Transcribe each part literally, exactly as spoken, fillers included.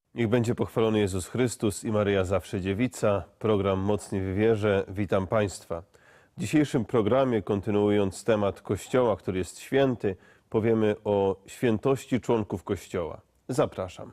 Niech będzie pochwalony Jezus Chrystus i Maryja zawsze dziewica. Program Mocni w wierze. Witam Państwa. W dzisiejszym programie, kontynuując temat Kościoła, który jest święty, powiemy o świętości członków Kościoła. Zapraszam.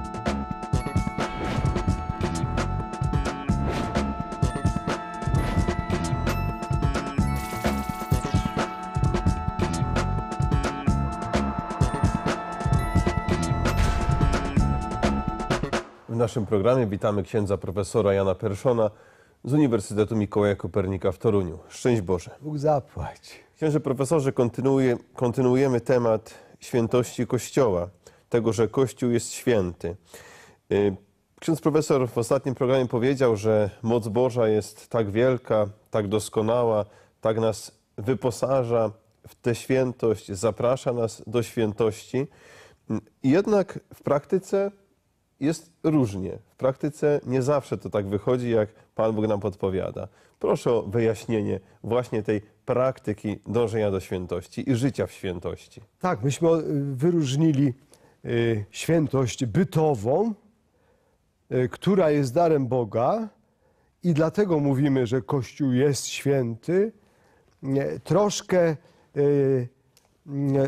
W naszym programie witamy księdza profesora Jana Perszona z Uniwersytetu Mikołaja Kopernika w Toruniu. Szczęść Boże. Bóg zapłać. Księże profesorze, kontynuuje, kontynuujemy temat świętości Kościoła, tego, że Kościół jest święty. Ksiądz profesor w ostatnim programie powiedział, że moc Boża jest tak wielka, tak doskonała, tak nas wyposaża w tę świętość, zaprasza nas do świętości. Jednak w praktyce jest różnie. W praktyce nie zawsze to tak wychodzi, jak Pan Bóg nam podpowiada. Proszę o wyjaśnienie właśnie tej praktyki dążenia do świętości i życia w świętości. Tak, myśmy wyróżnili y, świętość bytową, y, która jest darem Boga i dlatego mówimy, że Kościół jest święty. Nie, troszkę y, nie,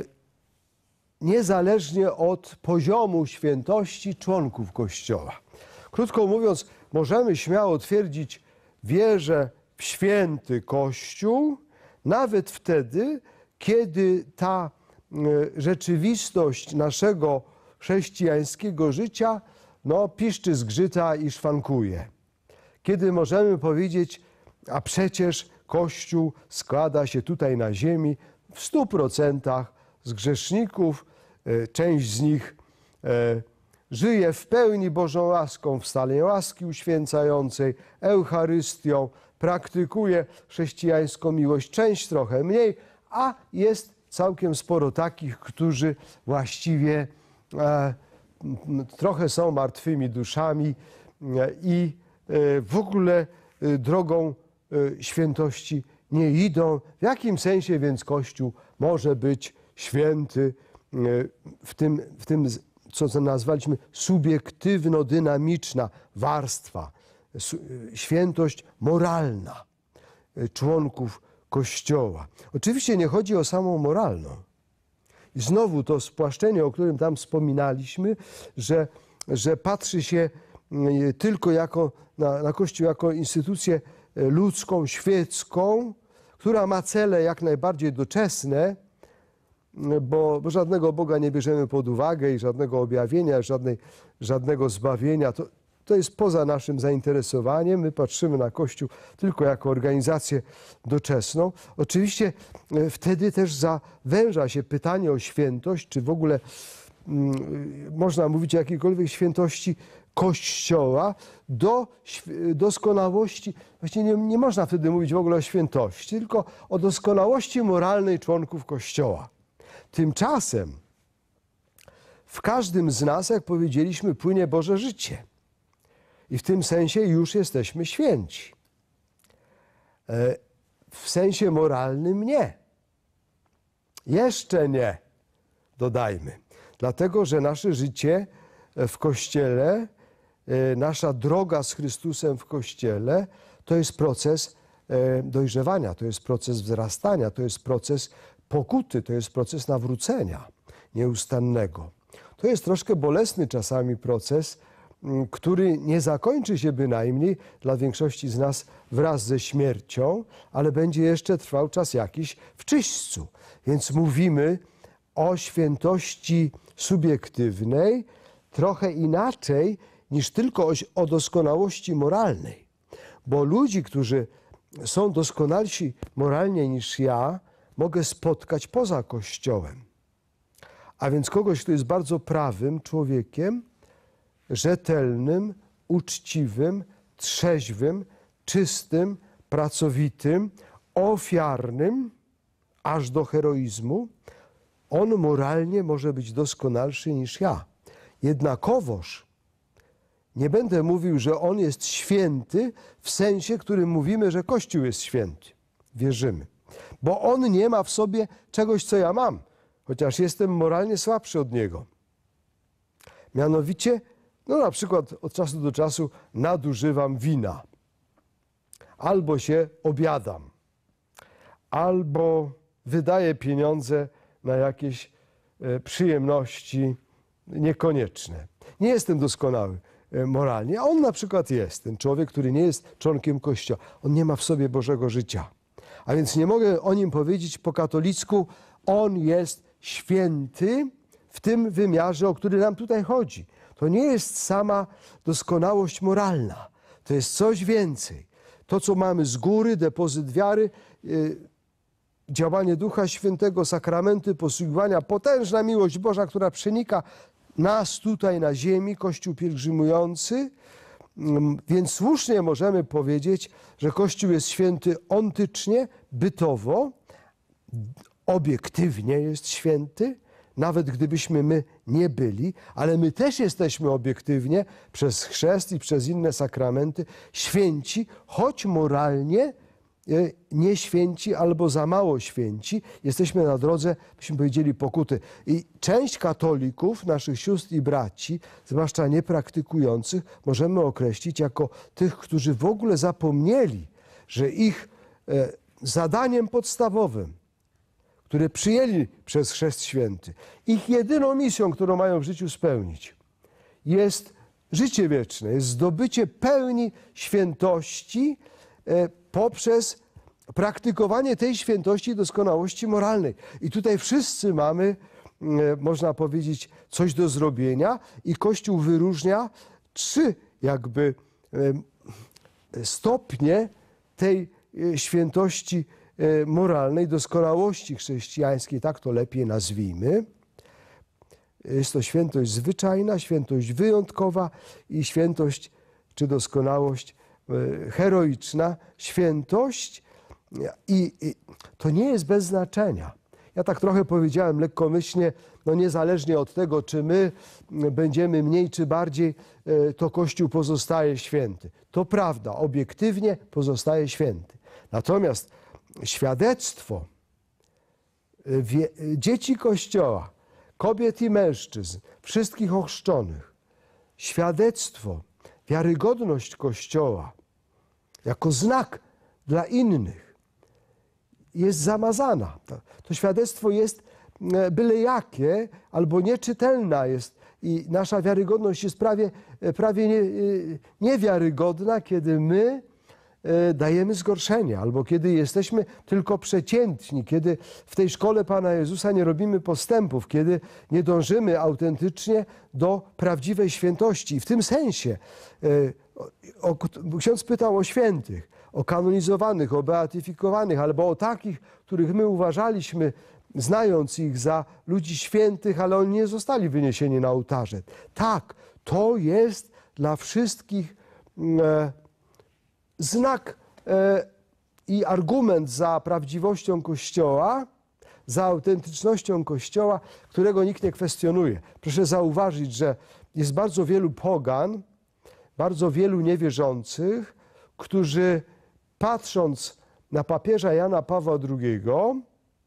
niezależnie od poziomu świętości członków Kościoła. Krótko mówiąc, możemy śmiało twierdzić, wierzę w święty Kościół, nawet wtedy, kiedy ta rzeczywistość naszego chrześcijańskiego życia no, piszczy, zgrzyta i szwankuje. Kiedy możemy powiedzieć, a przecież Kościół składa się tutaj na ziemi w stu procentach z grzeszników, część z nich żyje w pełni Bożą łaską, w stanie łaski uświęcającej, Eucharystią, praktykuje chrześcijańską miłość, część trochę mniej, a jest całkiem sporo takich, którzy właściwie e, trochę są martwymi duszami e, i e, w ogóle e, drogą e, świętości nie idą. W jakim sensie więc Kościół może być święty e, w tym, w tym co nazwaliśmy subiektywno-dynamiczna warstwa, świętość moralna członków Kościoła. Oczywiście nie chodzi o samą moralną. I znowu to spłaszczenie, o którym tam wspominaliśmy, że, że patrzy się tylko jako, na, na Kościół jako instytucję ludzką, świecką, która ma cele jak najbardziej doczesne, Bo, bo żadnego Boga nie bierzemy pod uwagę i żadnego objawienia, żadnej, żadnego zbawienia. To, to jest poza naszym zainteresowaniem. My patrzymy na Kościół tylko jako organizację doczesną. Oczywiście wtedy też zawęża się pytanie o świętość, czy w ogóle mm, można mówić o jakiejkolwiek świętości Kościoła do doskonałości. Właściwie nie, nie można wtedy mówić w ogóle o świętości, tylko o doskonałości moralnej członków Kościoła. Tymczasem w każdym z nas, jak powiedzieliśmy, płynie Boże życie. I w tym sensie już jesteśmy święci. W sensie moralnym nie. Jeszcze nie, dodajmy. Dlatego, że nasze życie w Kościele, nasza droga z Chrystusem w Kościele, to jest proces dojrzewania, to jest proces wzrastania, to jest proces pokuty, to jest proces nawrócenia nieustannego. To jest troszkę bolesny czasami proces, który nie zakończy się bynajmniej dla większości z nas wraz ze śmiercią, ale będzie jeszcze trwał czas jakiś w czyśćcu. Więc mówimy o świętości subiektywnej trochę inaczej niż tylko o, o doskonałości moralnej. Bo ludzi, którzy są doskonalsi moralnie niż ja, mogę spotkać poza Kościołem. A więc kogoś, kto jest bardzo prawym człowiekiem, rzetelnym, uczciwym, trzeźwym, czystym, pracowitym, ofiarnym, aż do heroizmu, on moralnie może być doskonalszy niż ja. Jednakowoż nie będę mówił, że on jest święty w sensie, którym mówimy, że Kościół jest święty. Wierzymy. Bo on nie ma w sobie czegoś, co ja mam, chociaż jestem moralnie słabszy od niego. Mianowicie no na przykład od czasu do czasu nadużywam wina, albo się obiadam, albo wydaję pieniądze na jakieś e, przyjemności niekonieczne. Nie jestem doskonały e, moralnie, a on na przykład jest, ten człowiek, który nie jest członkiem Kościoła. On nie ma w sobie Bożego życia. A więc nie mogę o nim powiedzieć po katolicku, on jest święty w tym wymiarze, o który nam tutaj chodzi. To nie jest sama doskonałość moralna, to jest coś więcej. To, co mamy z góry, depozyt wiary, yy, działanie Ducha Świętego, sakramenty posługiwania, potężna miłość Boża, która przenika nas tutaj na ziemi, Kościół pielgrzymujący. Więc słusznie możemy powiedzieć, że Kościół jest święty ontycznie, bytowo, obiektywnie jest święty, nawet gdybyśmy my nie byli, ale my też jesteśmy obiektywnie przez chrzest i przez inne sakramenty święci, choć moralnie nie święci albo za mało święci. Jesteśmy na drodze, byśmy powiedzieli, pokuty. I część katolików, naszych sióstr i braci, zwłaszcza niepraktykujących, możemy określić jako tych, którzy w ogóle zapomnieli, że ich zadaniem podstawowym, które przyjęli przez Chrzest Święty, ich jedyną misją, którą mają w życiu spełnić, jest życie wieczne, jest zdobycie pełni świętości poprzez praktykowanie tej świętości i doskonałości moralnej. I tutaj wszyscy mamy, można powiedzieć, coś do zrobienia i Kościół wyróżnia trzy jakby stopnie tej świętości moralnej, doskonałości chrześcijańskiej, tak to lepiej nazwijmy. Jest to świętość zwyczajna, świętość wyjątkowa i świętość czy doskonałość heroiczna. Świętość i, i to nie jest bez znaczenia. Ja tak trochę powiedziałem lekkomyślnie, no niezależnie od tego, czy my będziemy mniej czy bardziej, to Kościół pozostaje święty. To prawda, obiektywnie pozostaje święty. Natomiast świadectwo wie, dzieci Kościoła, kobiet i mężczyzn, wszystkich ochrzczonych, świadectwo, wiarygodność Kościoła jako znak dla innych jest zamazana. To, to świadectwo jest byle jakie albo nieczytelna jest i nasza wiarygodność jest prawie, prawie nie, niewiarygodna, kiedy my dajemy zgorszenie, albo kiedy jesteśmy tylko przeciętni, kiedy w tej szkole Pana Jezusa nie robimy postępów, kiedy nie dążymy autentycznie do prawdziwej świętości. I w tym sensie o, o, ksiądz pytał o świętych, o kanonizowanych, o beatyfikowanych, albo o takich, których my uważaliśmy, znając ich za ludzi świętych, ale oni nie zostali wyniesieni na ołtarze. Tak, to jest dla wszystkich e, znak e, i argument za prawdziwością Kościoła, za autentycznością Kościoła, którego nikt nie kwestionuje. Proszę zauważyć, że jest bardzo wielu pogan, bardzo wielu niewierzących, którzy patrząc na papieża Jana Pawła drugiego,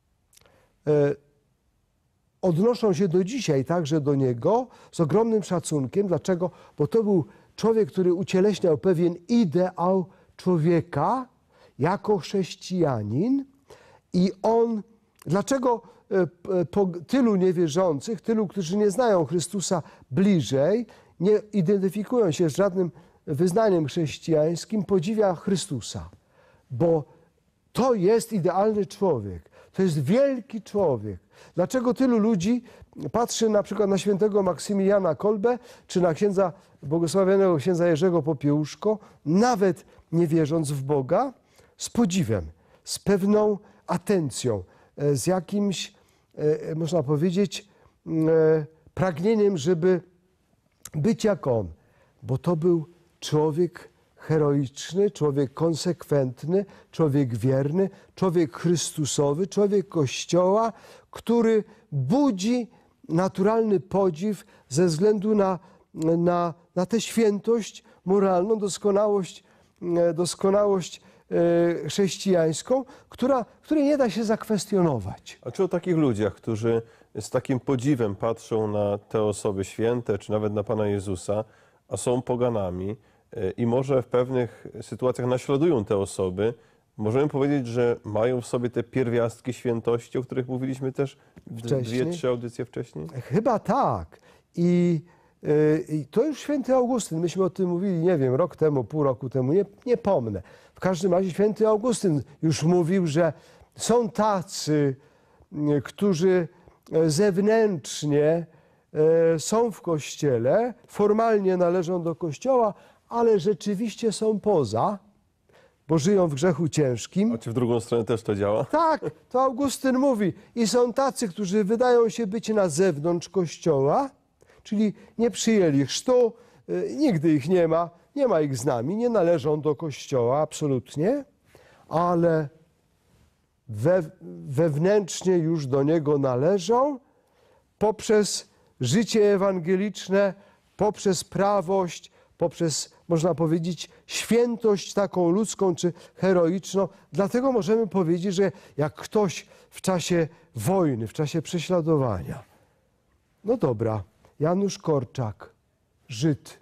e, odnoszą się do dzisiaj także do niego z ogromnym szacunkiem. Dlaczego? Bo to był człowiek, który ucieleśniał pewien ideał człowieka jako chrześcijanin i on, dlaczego po tylu niewierzących, tylu, którzy nie znają Chrystusa bliżej, nie identyfikują się z żadnym wyznaniem chrześcijańskim, podziwia Chrystusa? Bo to jest idealny człowiek, to jest wielki człowiek. Dlaczego tylu ludzi patrzy na przykład na świętego Maksymiliana Kolbę, czy na księdza błogosławionego księdza Jerzego Popiełuszko, nawet nie wierząc w Boga, z podziwem, z pewną atencją, z jakimś, można powiedzieć, pragnieniem, żeby być jak on, bo to był człowiek heroiczny, człowiek konsekwentny, człowiek wierny, człowiek chrystusowy, człowiek Kościoła, który budzi naturalny podziw ze względu na, na, na tę świętość moralną, doskonałość, doskonałość e, chrześcijańską, która, której nie da się zakwestionować. A czy o takich ludziach, którzy z takim podziwem patrzą na te osoby święte, czy nawet na Pana Jezusa, a są poganami i może w pewnych sytuacjach naśladują te osoby, możemy powiedzieć, że mają w sobie te pierwiastki świętości, o których mówiliśmy też Wcześniej? dwie, trzy audycje wcześniej? Chyba tak. I, yy, I to już święty Augustyn, myśmy o tym mówili, nie wiem, rok temu, pół roku temu, nie, nie pomnę. W każdym razie święty Augustyn już mówił, że są tacy, yy, którzy zewnętrznie yy, są w Kościele, formalnie należą do Kościoła, ale rzeczywiście są poza, bo żyją w grzechu ciężkim. A czy w drugą stronę też to działa? Tak, to Augustyn mówi. I są tacy, którzy wydają się być na zewnątrz Kościoła, czyli nie przyjęli chrztu, y, nigdy ich nie ma, nie ma ich z nami, nie należą do Kościoła absolutnie, ale we, wewnętrznie już do niego należą poprzez życie ewangeliczne, poprzez prawość, poprzez, można powiedzieć, świętość taką ludzką czy heroiczną. Dlatego możemy powiedzieć, że jak ktoś w czasie wojny, w czasie prześladowania, no dobra, Janusz Korczak, Żyd,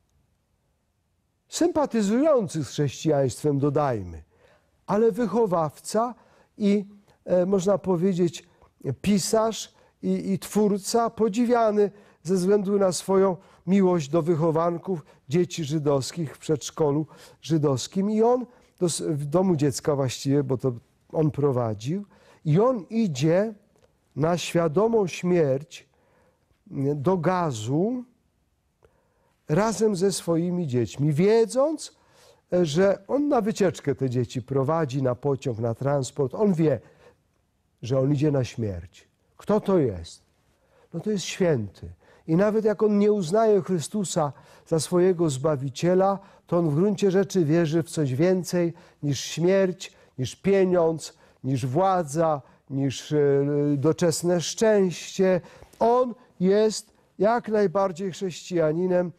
sympatyzujący z chrześcijaństwem, dodajmy, ale wychowawca i, e, można powiedzieć, pisarz i, i twórca podziwiany ze względu na swoją miłość do wychowanków dzieci żydowskich w przedszkolu żydowskim. I on, do, w domu dziecka właściwie, bo to on prowadził, i on idzie na świadomą śmierć do gazu razem ze swoimi dziećmi, wiedząc, że on na wycieczkę te dzieci prowadzi, na pociąg, na transport. On wie, że on idzie na śmierć. Kto to jest? No to jest święty. I nawet jak on nie uznaje Chrystusa za swojego Zbawiciela, to on w gruncie rzeczy wierzy w coś więcej niż śmierć, niż pieniądz, niż władza, niż doczesne szczęście. On jest jak najbardziej chrześcijaninem.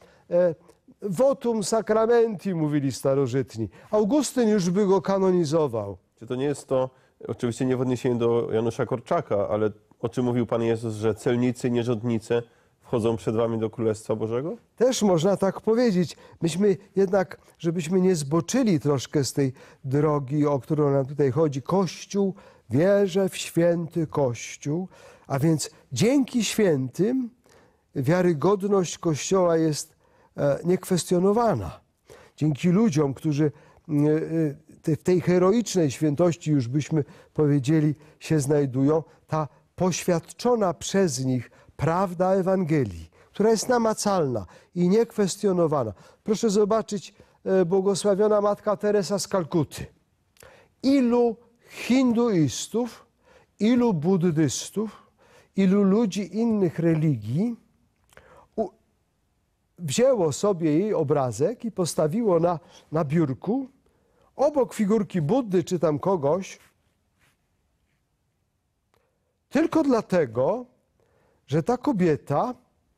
Votum sacramenti, mówili starożytni. Augustyn już by go kanonizował. Czy to nie jest to, oczywiście nie w odniesieniu do Janusza Korczaka, ale o czym mówił Pan Jezus, że celnicy i nierządnice wchodzą przed wami do Królestwa Bożego? Też można tak powiedzieć. Myśmy jednak, żebyśmy nie zboczyli troszkę z tej drogi, o którą nam tutaj chodzi. Kościół, wierzę w święty Kościół, a więc dzięki świętym wiarygodność Kościoła jest niekwestionowana. Dzięki ludziom, którzy w tej heroicznej świętości, już byśmy powiedzieli, się znajdują, ta poświadczona przez nich prawda Ewangelii, która jest namacalna i niekwestionowana. Proszę zobaczyć, błogosławiona Matka Teresa z Kalkuty. Ilu hinduistów, ilu buddystów, ilu ludzi innych religii wzięło sobie jej obrazek i postawiło na, na biurku obok figurki Buddy czy tam kogoś, tylko dlatego, że ta kobieta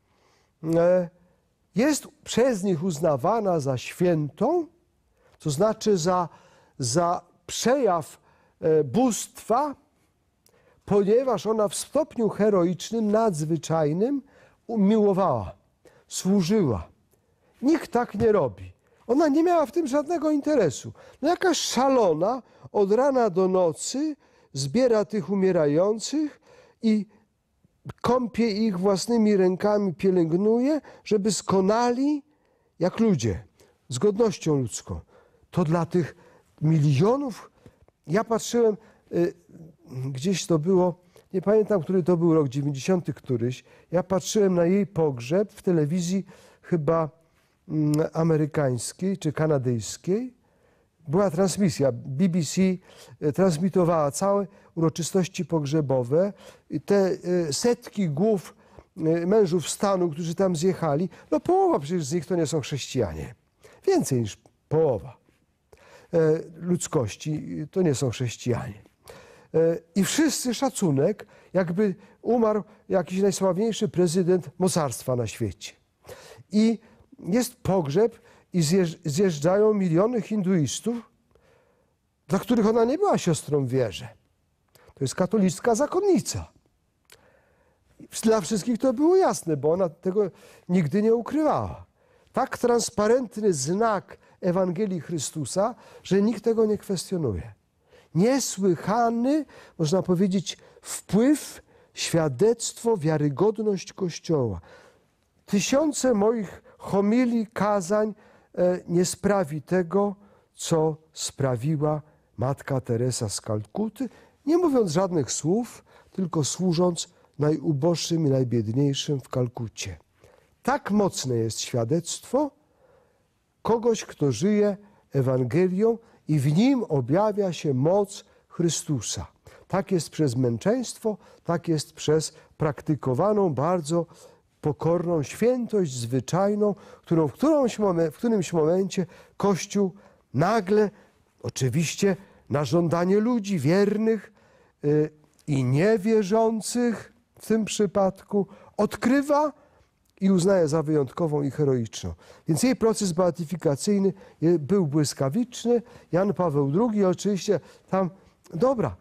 jest przez nich uznawana za świętą, to znaczy za, za przejaw bóstwa, ponieważ ona w stopniu heroicznym, nadzwyczajnym umiłowała, służyła. Nikt tak nie robi. Ona nie miała w tym żadnego interesu. No jakaś szalona od rana do nocy zbiera tych umierających i kąpie ich własnymi rękami, pielęgnuje, żeby skonali jak ludzie, z godnością ludzką. To dla tych milionów, ja patrzyłem, y, gdzieś to było, nie pamiętam, który to był rok, dziewięćdziesiąty któryś, ja patrzyłem na jej pogrzeb w telewizji chyba mm, amerykańskiej czy kanadyjskiej. Była transmisja, B B C transmitowała całe uroczystości pogrzebowe. Te setki głów mężów stanu, którzy tam zjechali, no połowa przecież z nich to nie są chrześcijanie. Więcej niż połowa ludzkości to nie są chrześcijanie. I wszyscy szacunek, jakby umarł jakiś najsławniejszy prezydent mocarstwa na świecie. I jest pogrzeb i zjeżdżają miliony hinduistów, dla których ona nie była siostrą w wierze. To jest katolicka zakonnica. Dla wszystkich to było jasne, bo ona tego nigdy nie ukrywała. tak transparentny znak Ewangelii Chrystusa, że nikt tego nie kwestionuje. Niesłychany, można powiedzieć, wpływ, świadectwo, wiarygodność Kościoła. Tysiące moich homilii, kazań nie sprawi tego, co sprawiła Matka Teresa z Kalkuty, nie mówiąc żadnych słów, tylko służąc najuboższym i najbiedniejszym w Kalkucie. Tak mocne jest świadectwo kogoś, kto żyje Ewangelią i w nim objawia się moc Chrystusa. Tak jest przez męczeństwo, tak jest przez praktykowaną, bardzo pokorną świętość zwyczajną, którą w, którąś momen- w którymś momencie Kościół nagle, oczywiście na żądanie ludzi wiernych yy, i niewierzących w tym przypadku, odkrywa i uznaje za wyjątkową i heroiczną. Więc jej proces beatyfikacyjny był błyskawiczny. Jan Paweł drugi oczywiście tam, dobra,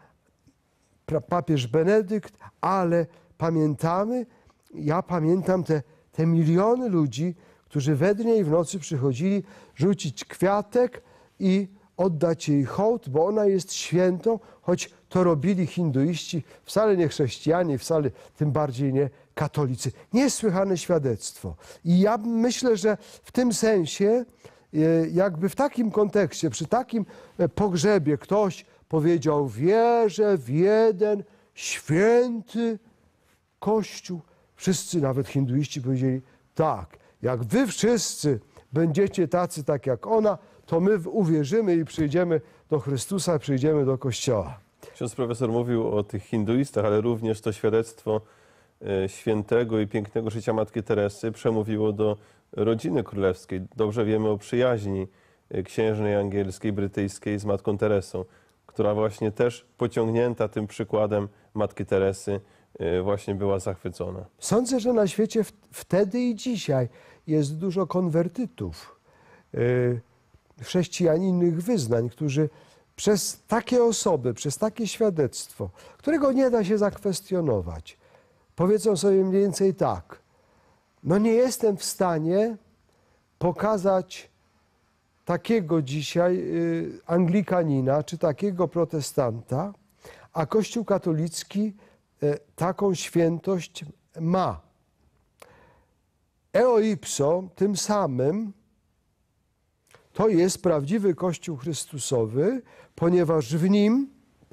papież Benedykt, ale pamiętamy, ja pamiętam te, te miliony ludzi, którzy we dnie i w nocy przychodzili rzucić kwiatek i oddać jej hołd, bo ona jest świętą, choć to robili hinduiści, wcale nie chrześcijanie, wcale tym bardziej nie katolicy. Niesłychane świadectwo. I ja myślę, że w tym sensie, jakby w takim kontekście, przy takim pogrzebie ktoś powiedział: wierzę w jeden święty Kościół. Wszyscy, nawet hinduiści, powiedzieli: tak, jak wy wszyscy będziecie tacy tak jak ona, to my uwierzymy i przyjdziemy do Chrystusa, przyjdziemy do Kościoła. Ksiądz profesor mówił o tych hinduistach, ale również to świadectwo świętego i pięknego życia Matki Teresy przemówiło do rodziny królewskiej. Dobrze wiemy o przyjaźni księżnej angielskiej, brytyjskiej z Matką Teresą, która właśnie też pociągnięta tym przykładem Matki Teresy właśnie była zachwycona. Sądzę, że na świecie w, wtedy i dzisiaj jest dużo konwertytów, yy, chrześcijan innych wyznań, którzy przez takie osoby, przez takie świadectwo, którego nie da się zakwestionować, powiedzą sobie mniej więcej tak: no nie jestem w stanie pokazać takiego dzisiaj y, anglikanina czy takiego protestanta, a Kościół katolicki y, taką świętość ma. Eo ipso, tym samym to jest prawdziwy Kościół Chrystusowy, ponieważ w nim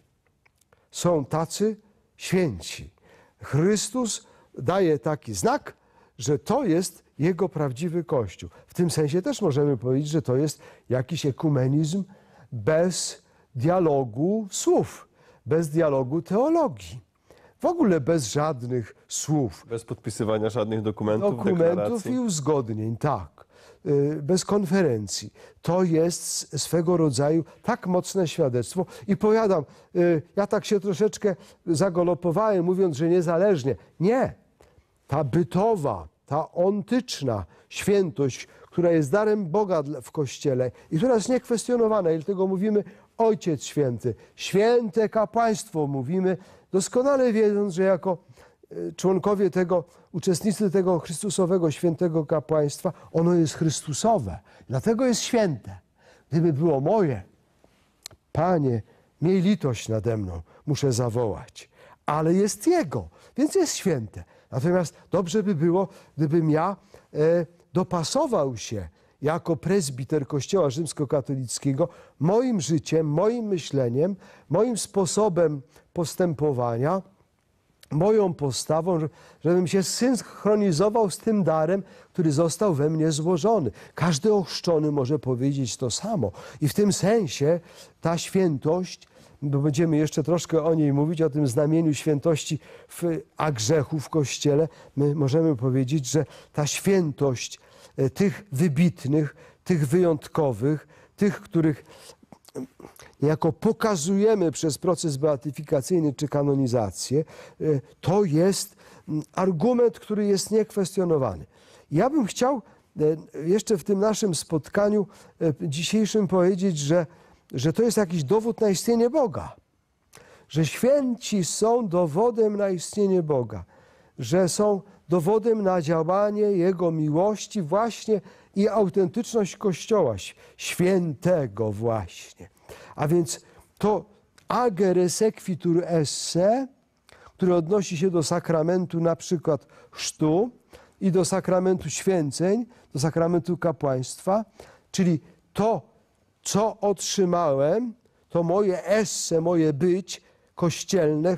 są tacy święci. Chrystus daje taki znak, że to jest Jego prawdziwy Kościół. W tym sensie też możemy powiedzieć, że to jest jakiś ekumenizm bez dialogu słów, bez dialogu teologii. W ogóle bez żadnych słów. Bez podpisywania żadnych dokumentów, Dokumentów deklaracji. i uzgodnień, tak. Bez konferencji. To jest swego rodzaju tak mocne świadectwo. I powiadam, ja tak się troszeczkę zagolopowałem, mówiąc, że niezależnie. Nie. Ta bytowa, ta ontyczna świętość, która jest darem Boga w Kościele i która jest niekwestionowana, i dlatego mówimy Ojciec Święty, święte kapłaństwo mówimy, doskonale wiedząc, że jako członkowie tego, uczestnicy tego Chrystusowego świętego kapłaństwa, ono jest Chrystusowe, dlatego jest święte. Gdyby było moje, Panie, miej litość nade mną, muszę zawołać, ale jest Jego, więc jest święte. Natomiast dobrze by było, gdybym ja e, dopasował się jako prezbiter Kościoła rzymskokatolickiego moim życiem, moim myśleniem, moim sposobem postępowania, moją postawą, żebym się synchronizował z tym darem, który został we mnie złożony. Każdy ochrzczony może powiedzieć to samo. I w tym sensie ta świętość, bo będziemy jeszcze troszkę o niej mówić, o tym znamieniu świętości w, a grzechu w Kościele, my możemy powiedzieć, że ta świętość tych wybitnych, tych wyjątkowych, tych, których niejako pokazujemy przez proces beatyfikacyjny czy kanonizację, to jest argument, który jest niekwestionowany. Ja bym chciał jeszcze w tym naszym spotkaniu dzisiejszym powiedzieć, że, że to jest jakiś dowód na istnienie Boga. Że święci są dowodem na istnienie Boga. Że są dowodem na działanie Jego miłości właśnie i autentyczność Kościoła świętego właśnie. A więc to agere sequitur esse, które odnosi się do sakramentu na przykład chrztu i do sakramentu święceń, do sakramentu kapłaństwa, czyli to, co otrzymałem, to moje esse, moje być kościelne,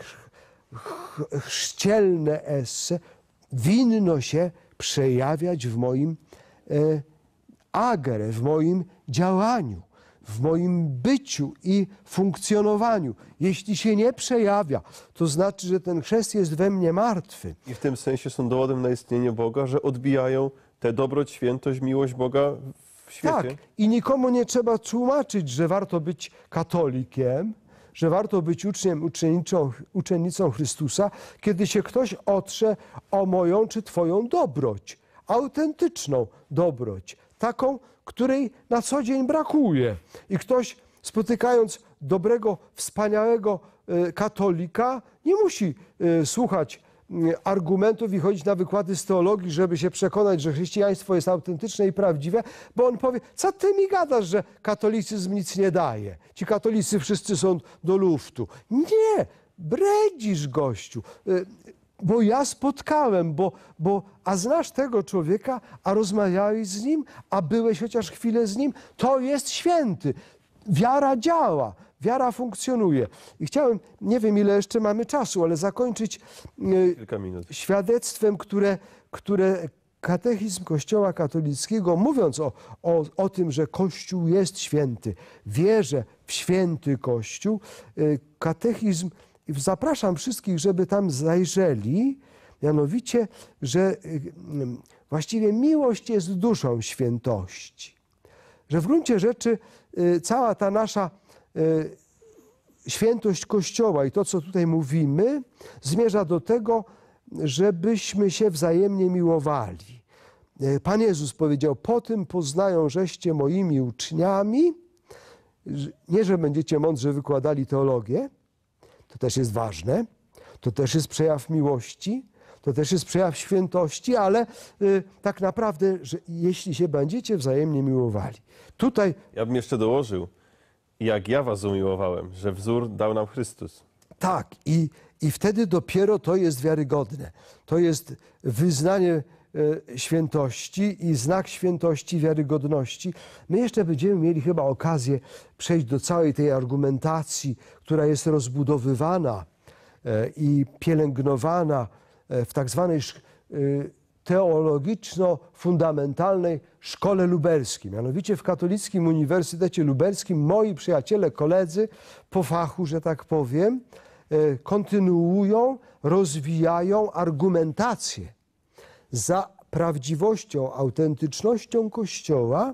chrzcielne esse, winno się przejawiać w moim e, agere, w moim działaniu, w moim byciu i funkcjonowaniu. Jeśli się nie przejawia, to znaczy, że ten chrzest jest we mnie martwy. I w tym sensie są dowodem na istnienie Boga, że odbijają tę dobroć, świętość, miłość Boga w świecie. Tak, i nikomu nie trzeba tłumaczyć, że warto być katolikiem, że warto być uczniem, uczennicą, uczennicą Chrystusa, kiedy się ktoś otrze o moją czy twoją dobroć, autentyczną dobroć, taką, której na co dzień brakuje. I ktoś, spotykając dobrego, wspaniałego katolika, nie musi słuchać argumentów i chodzić na wykłady z teologii, żeby się przekonać, że chrześcijaństwo jest autentyczne i prawdziwe, bo on powie, co ty mi gadasz, że katolicyzm nic nie daje. Ci katolicy wszyscy są do luftu. Nie, bredzisz, gościu. Bo ja spotkałem, bo, bo a znasz tego człowieka, a rozmawiałeś z nim, a byłeś chociaż chwilę z nim, to jest święty. Wiara działa, wiara funkcjonuje. I chciałem, nie wiem ile jeszcze mamy czasu, ale zakończyć Kilka minut. świadectwem, które, które katechizm Kościoła katolickiego, mówiąc o, o, o tym, że Kościół jest święty, wierzę w święty Kościół, katechizm, zapraszam wszystkich, żeby tam zajrzeli, mianowicie, że właściwie miłość jest duszą świętości. Że w gruncie rzeczy cała ta nasza świętość Kościoła i to, co tutaj mówimy, zmierza do tego, żebyśmy się wzajemnie miłowali. Pan Jezus powiedział, po tym poznają, żeście moimi uczniami, nie, że będziecie mądrze wykładali teologię, to też jest ważne, to też jest przejaw miłości, to też jest przejaw świętości, ale y, tak naprawdę, że jeśli się będziecie wzajemnie miłowali. Tutaj... Ja bym jeszcze dołożył, jak ja was umiłowałem, że wzór dał nam Chrystus. Tak, i, i wtedy dopiero to jest wiarygodne. To jest wyznanie y, świętości i znak świętości, wiarygodności. My jeszcze będziemy mieli chyba okazję przejść do całej tej argumentacji, która jest rozbudowywana y, i pielęgnowana w tak zwanej teologiczno-fundamentalnej szkole lubelskiej. Mianowicie w Katolickim Uniwersytecie Lubelskim moi przyjaciele, koledzy po fachu, że tak powiem, kontynuują, rozwijają argumentację za prawdziwością, autentycznością Kościoła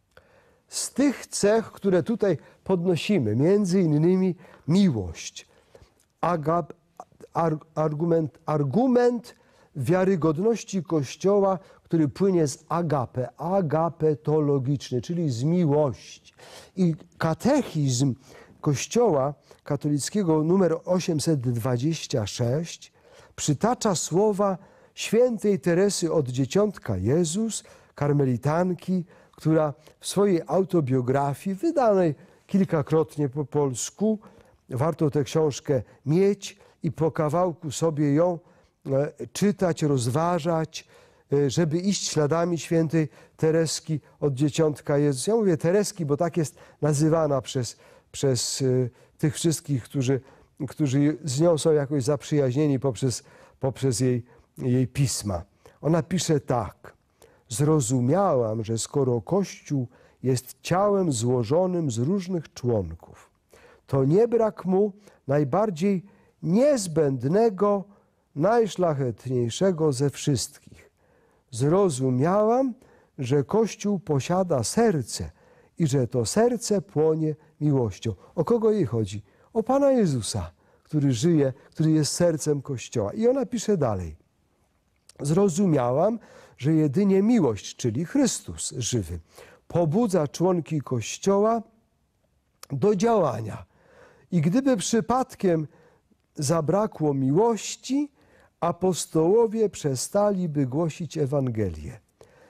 z tych cech, które tutaj podnosimy, między innymi miłość, agap, Argument, argument wiarygodności Kościoła, który płynie z agape, agapetologiczny, czyli z miłości. I katechizm Kościoła katolickiego numer osiemset dwadzieścia sześć przytacza słowa świętej Teresy od Dzieciątka Jezus, karmelitanki, która w swojej autobiografii, wydanej kilkakrotnie po polsku, warto tę książkę mieć, i po kawałku sobie ją czytać, rozważać, żeby iść śladami świętej Tereski od Dzieciątka Jezus. Ja mówię Tereski, bo tak jest nazywana przez, przez tych wszystkich, którzy, którzy z nią są jakoś zaprzyjaźnieni poprzez, poprzez jej, jej pisma. Ona pisze tak. Zrozumiałam, że skoro Kościół jest ciałem złożonym z różnych członków, to nie brak mu najbardziej niezbędnego, najszlachetniejszego ze wszystkich. Zrozumiałam, że Kościół posiada serce i że to serce płonie miłością. O kogo jej chodzi? O Pana Jezusa, który żyje, który jest sercem Kościoła. I ona pisze dalej. Zrozumiałam, że jedynie miłość, czyli Chrystus żywy, pobudza członki Kościoła do działania. I gdyby przypadkiem zabrakło miłości, apostołowie przestaliby głosić Ewangelię.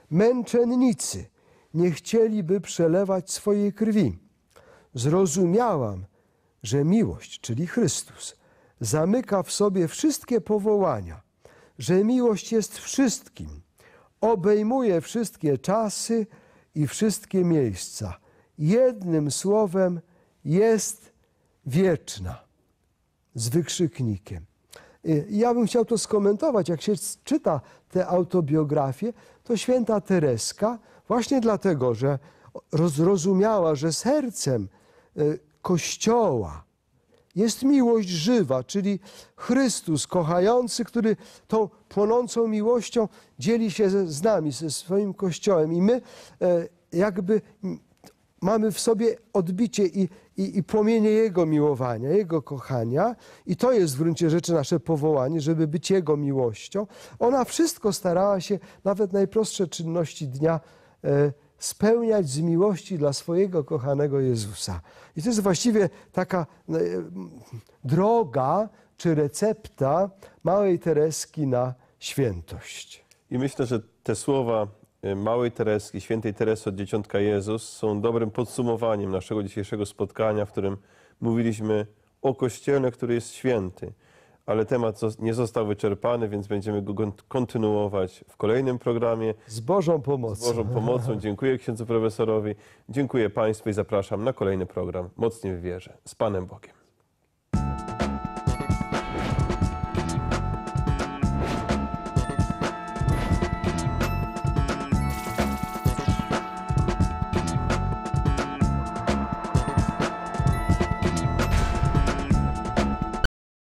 męczennicy nie chcieliby przelewać swojej krwi. Zrozumiałam, że miłość, czyli Chrystus, zamyka w sobie wszystkie powołania, że miłość jest wszystkim, obejmuje wszystkie czasy i wszystkie miejsca. Jednym słowem jest wieczna, z wykrzyknikiem. Ja bym chciał to skomentować. Jak się czyta tę autobiografię, to święta Tereska właśnie dlatego, że zrozumiała, że sercem Kościoła jest miłość żywa, czyli Chrystus kochający, który tą płonącą miłością dzieli się z nami, ze swoim Kościołem. I my jakby mamy w sobie odbicie i, i, i płomienie Jego miłowania, Jego kochania. I to jest w gruncie rzeczy nasze powołanie, żeby być Jego miłością. Ona wszystko starała się, nawet najprostsze czynności dnia, e, spełniać z miłości dla swojego kochanego Jezusa. I to jest właściwie taka e, droga czy recepta małej Tereski na świętość. I myślę, że te słowa małej Tereski, świętej Teresy od Dzieciątka Jezus są dobrym podsumowaniem naszego dzisiejszego spotkania, w którym mówiliśmy o Kościele, który jest święty. Ale temat nie został wyczerpany, więc będziemy go kontynuować w kolejnym programie. Z Bożą pomocą. Z Bożą pomocą. Dziękuję księdzu profesorowi, dziękuję Państwu i zapraszam na kolejny program Mocni w wierze. Z Panem Bogiem.